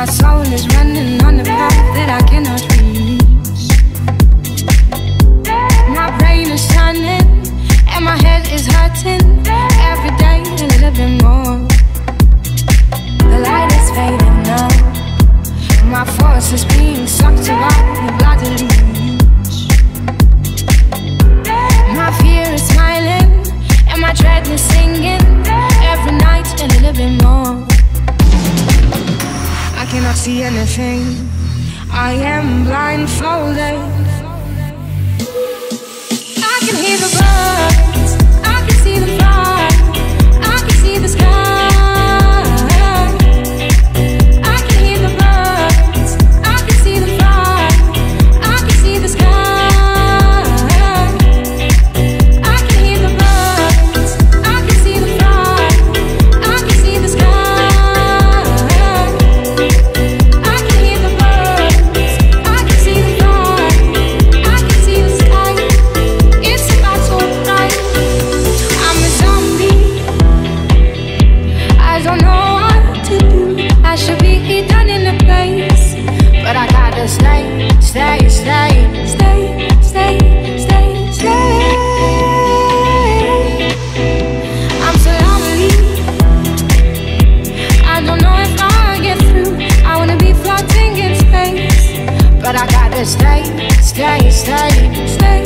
My soul is running on the path that I cannot reach. My brain is shining and my head is hurting. Every day a little bit more. The light is fading now. My force is being sucked around the bloody leech. My fear is smiling and my dread is singing. Every night a little bit more. I cannot see anything. I am blindfolded. I can hear the birds, I can see the fire, I can see the sky. I can hear the birds, I can see the fire, I can see the sky. I can hear the birds, I can see the fire, I can see the sky. I can hear the birds, I can see the fire, I can see the sky. It's about to arrive. I'm a zombie. I don't know what to do. I should be done in a place, but I gotta stay, stay, stay, stay, stay, stay, stay. I'm so lonely. I don't know if I'll get through. I wanna be floating in space, but I gotta stay, stay, stay, stay.